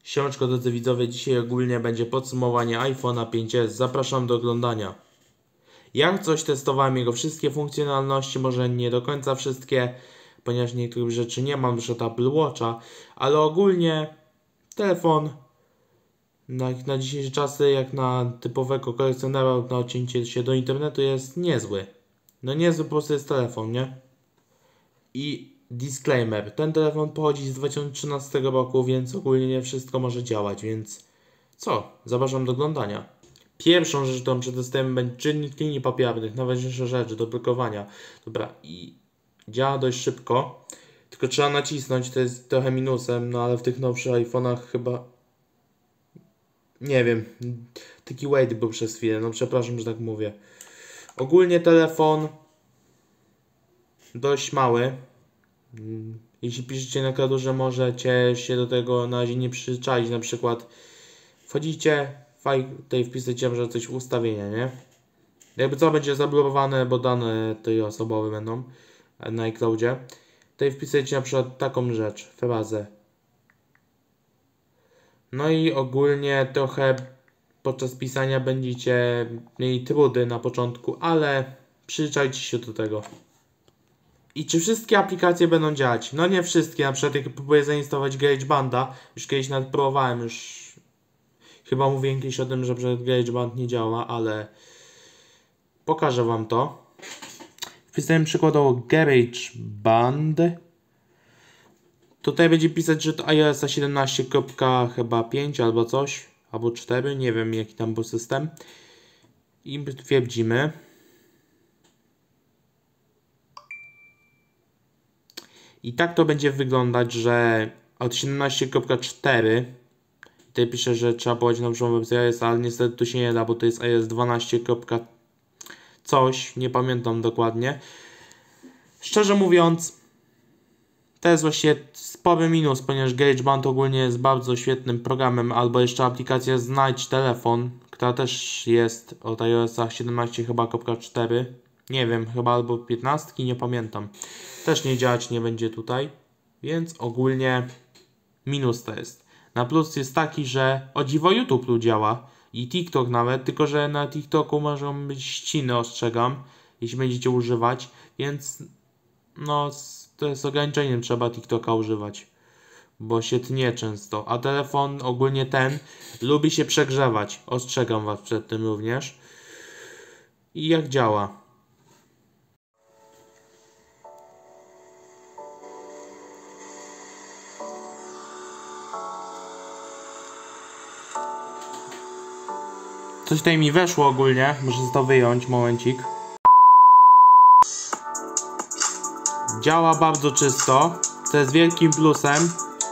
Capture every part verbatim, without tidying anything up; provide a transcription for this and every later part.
Siemeczko drodzy widzowie, dzisiaj ogólnie będzie podsumowanie iPhone'a pięć es. Zapraszam do oglądania. Jak coś testowałem jego wszystkie funkcjonalności, może nie do końca wszystkie, ponieważ niektórych rzeczy nie mam, już od Apple Watcha, ale ogólnie telefon na, na dzisiejsze czasy, jak na typowego kolekcjonera, na odcięcie się do internetu jest niezły. No niezły po prostu jest telefon, nie? I disclaimer, ten telefon pochodzi z dwa tysiące trzynastego roku, więc ogólnie nie wszystko może działać, więc co? Zapraszam do oglądania. Pierwszą rzecz, którą przetestujemy, będzie czynnik linii papiernych, najważniejsza rzecz do blokowania. Dobra, i działa dość szybko, tylko trzeba nacisnąć, to jest trochę minusem, no ale w tych nowszych iPhone'ach chyba, nie wiem, taki wait był przez chwilę, no przepraszam, że tak mówię. Ogólnie telefon dość mały. Jeśli piszecie na klawiaturze, możecie się do tego na razie nie przyzwyczaić. Na przykład wchodzicie, tutaj wpisujecie może coś w ustawienia, nie? Jakby co, będzie zablokowane, bo dane tej osobowe będą na iCloudzie. Tutaj wpisujecie na przykład taką rzecz, frazę. No i ogólnie trochę podczas pisania będziecie mieli trudy na początku, ale przyzwyczajcie się do tego. I czy wszystkie aplikacje będą działać? No nie wszystkie, na przykład jak próbuję zainstalować GarageBanda, już kiedyś nawet próbowałem, już chyba mówiłem kiedyś o tym, że GarageBand nie działa, ale pokażę wam to. Wpisałem przykładowo GarageBand. Tutaj będzie pisać, że to iOS siedemnaście chyba pięć albo coś, albo cztery, nie wiem jaki tam był system. I twierdzimy. I tak to będzie wyglądać, że od siedemnaście cztery, tutaj pisze, że trzeba położyć na nową wersję iOS, ale niestety tu się nie da, bo to jest iOS dwanaście coś, nie pamiętam dokładnie. Szczerze mówiąc, to jest właśnie spory minus, ponieważ GarageBand ogólnie jest bardzo świetnym programem, albo jeszcze aplikacja Znajdź Telefon, która też jest od iOS siedemnaście chyba cztery. Nie wiem, chyba albo piętnaście, nie pamiętam. Też nie działać nie będzie tutaj, więc ogólnie minus to jest. Na plus jest taki, że o dziwo YouTube tu działa i TikTok nawet, tylko że na TikToku mogą być ściny, ostrzegam, jeśli będziecie używać, więc no to jest ograniczeniem, trzeba TikToka używać, bo się tnie często, a telefon ogólnie ten lubi się przegrzewać, ostrzegam was przed tym również. I jak działa? Coś tutaj mi weszło ogólnie, muszę to wyjąć, momencik. Działa bardzo czysto, co jest wielkim plusem.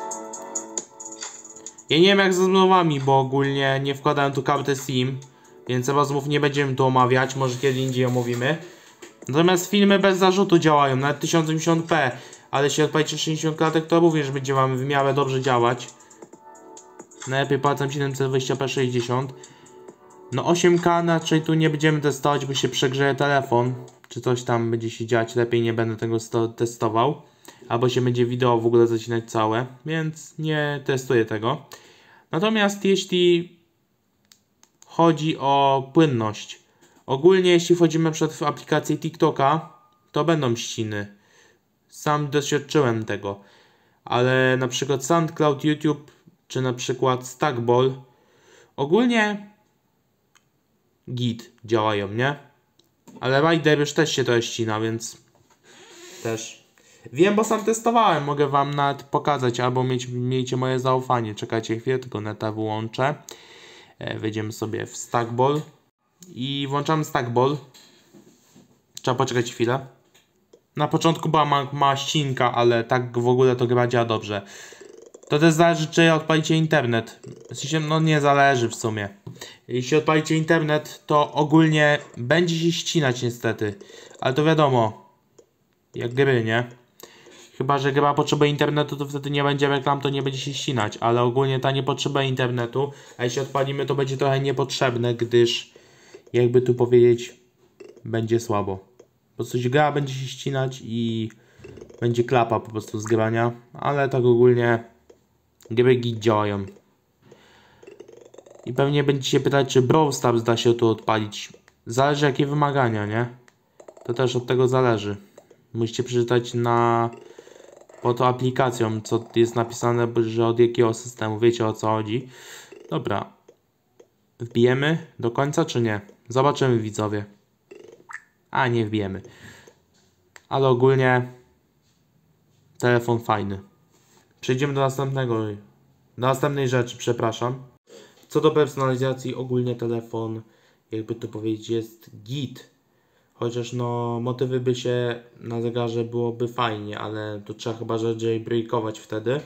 Ja nie wiem jak z rozmowami, bo ogólnie nie wkładałem tu karty SIM, więc rozmów nie będziemy tu omawiać, może kiedy indziej omówimy. Natomiast filmy bez zarzutu działają, nawet tysiąc osiemdziesiąt p, ale jeśli odpalicie sześćdziesiąt klatek, to również będzie wam w miarę dobrze działać. Najlepiej palcem siedemset dwadzieścia p sześćdziesiąt. No osiem K, raczej tu nie będziemy testować, bo się przegrzeje telefon. Czy coś tam będzie się dziać, lepiej nie będę tego testował. Albo się będzie wideo w ogóle zacinać całe, więc nie testuję tego. Natomiast jeśli chodzi o płynność. Ogólnie jeśli wchodzimy przed aplikację TikToka, to będą ściny. Sam doświadczyłem tego. Ale na przykład SoundCloud, YouTube, czy na przykład Stackball, ogólnie git działają, nie? Ale Rider już też się to ścina, więc też wiem, bo sam testowałem, mogę wam nawet pokazać, albo mieć, miejcie moje zaufanie. Czekajcie chwilę, tylko neta wyłączę. E, wejdziemy sobie w Stackball i włączamy Stackball. Trzeba poczekać chwilę. Na początku była ma, mała ścinka, ale tak w ogóle to gra działa dobrze. To też zależy, czy odpalicie internet. W sensie, no nie zależy w sumie. Jeśli odpalicie internet, to ogólnie będzie się ścinać niestety. Ale to wiadomo, jak gry, nie? Chyba że gra potrzebuje internetu, to wtedy nie będzie reklam, to nie będzie się ścinać. Ale ogólnie ta nie potrzebuje internetu. A jeśli odpalimy, to będzie trochę niepotrzebne, gdyż, jakby tu powiedzieć, będzie słabo. Po prostu gra będzie się ścinać i będzie klapa po prostu z grania. Ale tak ogólnie gry git działają. I pewnie będziecie się pytać, czy Brawl Stars da się tu odpalić. Zależy jakie wymagania, nie? To też od tego zależy. Musicie przeczytać na pod aplikacją, co jest napisane, że od jakiego systemu. Wiecie o co chodzi. Dobra. Wbijemy do końca, czy nie? Zobaczymy, widzowie. A, nie wbijemy. Ale ogólnie telefon fajny. Przejdziemy do następnego. Do następnej rzeczy, przepraszam. Co do personalizacji, ogólnie telefon, jakby to powiedzieć, jest git. Chociaż no motywy by się na zegarze byłoby fajnie, ale to trzeba chyba, że jailbreakować wtedy.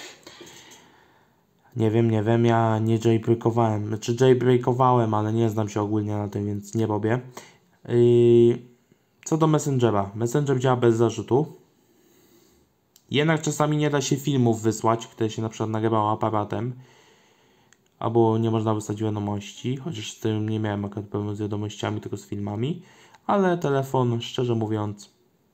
Nie wiem, nie wiem, ja nie jailbreakowałem. Znaczy jailbreakowałem, ale nie znam się ogólnie na tym, więc nie robię. Yy, co do Messengera. Messenger działa bez zarzutu. Jednak czasami nie da się filmów wysłać, które się na przykład nagrywało aparatem. Albo nie można wysłać wiadomości, chociaż z tym nie miałem akurat problemu z wiadomościami, tylko z filmami. Ale telefon, szczerze mówiąc,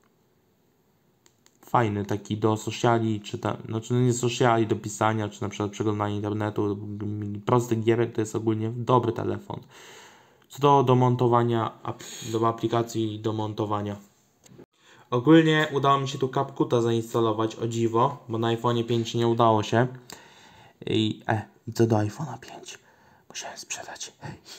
fajny, taki do sociali, czy ta, znaczy no nie sociali, do pisania, czy na przykład przeglądania internetu, prostych gierek, to jest ogólnie dobry telefon. Co do, do montowania, do aplikacji i do montowania. Ogólnie udało mi się tu CapCuta zainstalować, o dziwo, bo na iPhone pięć nie udało się. I, e, i co do iPhone'a pięć? Musiałem sprzedać.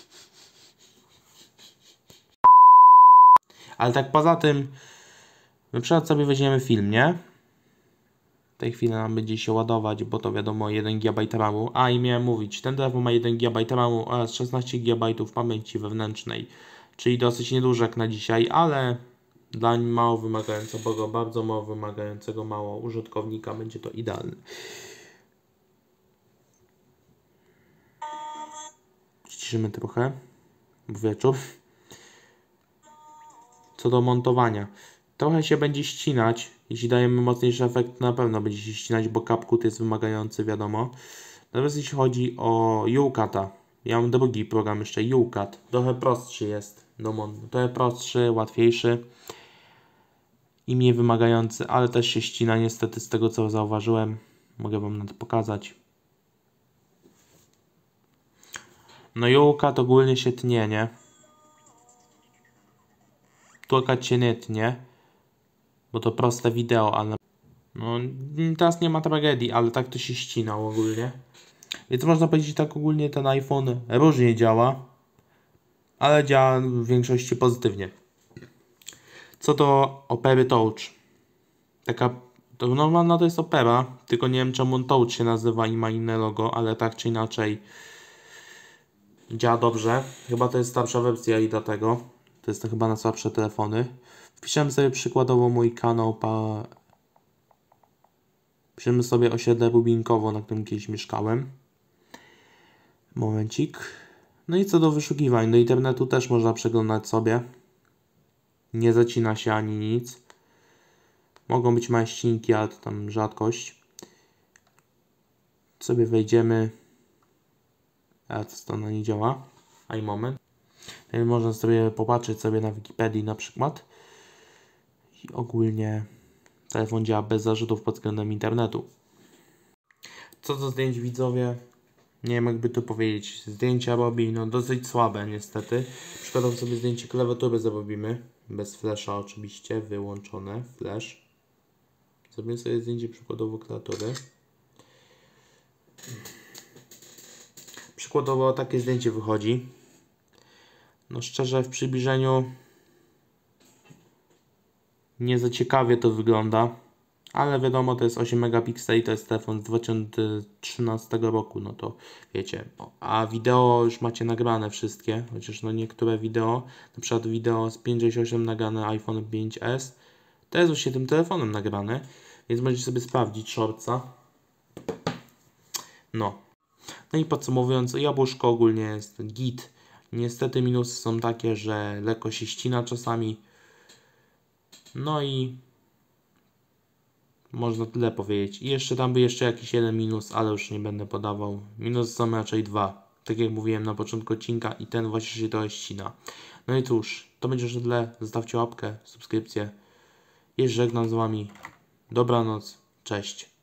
Ale tak poza tym, na przykład sobie weźmiemy film, nie? W tej chwili nam będzie się ładować, bo to wiadomo jeden gigabajt ramu. A i miałem mówić, ten telefon ma jeden gigabajt ramu oraz szesnaście gigabajtów pamięci wewnętrznej. Czyli dosyć nieduży jak na dzisiaj, ale dla mało wymagającego, bardzo mało wymagającego mało użytkownika będzie to idealne. Ściszymy trochę, bo wieczór. Co do montowania. Trochę się będzie ścinać. Jeśli dajemy mocniejszy efekt, na pewno będzie się ścinać, bo CapCut jest wymagający, wiadomo. Natomiast jeśli chodzi o YouCata, ja mam drugi program jeszcze, YouCat. Trochę prostszy jest do montu. Trochę prostszy, łatwiejszy i mniej wymagający, ale też się ścina niestety z tego, co zauważyłem. Mogę wam na to pokazać. No YouCat ogólnie się tnie, nie? Tłukać się nie tnie, bo to proste wideo, ale no teraz nie ma tragedii, ale tak to się ścinał ogólnie. Więc można powiedzieć tak ogólnie ten iPhone różnie działa, ale działa w większości pozytywnie. Co do Opery Touch. Taka, to normalna to jest Opera, tylko nie wiem czemu Touch się nazywa i ma inne logo, ale tak czy inaczej działa dobrze. Chyba to jest starsza wersja i dlatego. To jest to chyba na słabsze telefony. Wpiszemy sobie przykładowo mój kanał. Pa... Wpiszemy sobie osiedle Rubinkowo, na którym kiedyś mieszkałem. Momencik. No i co do wyszukiwań. Do internetu też można przeglądać sobie. Nie zacina się ani nic. Mogą być małe ścinki, ale to tam rzadkość. Sobie wejdziemy. A to strona nie działa. A i moment. Można sobie popatrzeć sobie na Wikipedii na przykład. I ogólnie telefon działa bez zarzutów pod względem internetu. Co do zdjęć, widzowie, nie wiem jakby to powiedzieć. Zdjęcia robi no dosyć słabe niestety. Przykładowo sobie zdjęcie klawiatury zrobimy. Bez flasha oczywiście, wyłączone flash. Zrobimy sobie zdjęcie przykładowo klawiatury. Przykładowo takie zdjęcie wychodzi. No szczerze w przybliżeniu nie za ciekawie to wygląda, ale wiadomo to jest osiem megapikseli, to jest telefon z dwa tysiące trzynastego roku, no to wiecie. A wideo już macie nagrane wszystkie, chociaż no niektóre wideo, na przykład wideo z pięć sześć osiem nagrane iPhone pięć S, to jest już się tym telefonem nagrane, więc możecie sobie sprawdzić shortsa. No. No i podsumowując, jabłuszko ogólnie jest git. Niestety minusy są takie, że lekko się ścina czasami. No i można tyle powiedzieć. I jeszcze tam by jeszcze jakiś jeden minus, ale już nie będę podawał. Minusy są raczej dwa. Tak jak mówiłem na początku odcinka i ten właśnie się trochę ścina. No i cóż, to będzie już tyle. Zostawcie łapkę, subskrypcję. I żegnam z wami. Dobranoc, cześć.